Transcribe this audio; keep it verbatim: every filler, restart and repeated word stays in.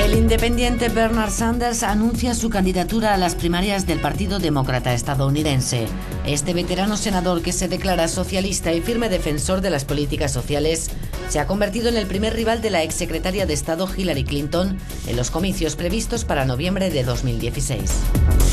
El independiente Bernard Sanders anuncia su candidatura a las primarias del Partido Demócrata estadounidense. Este veterano senador, que se declara socialista y firme defensor de las políticas sociales, se ha convertido en el primer rival de la exsecretaria de Estado Hillary Clinton en los comicios previstos para noviembre de dos mil dieciséis.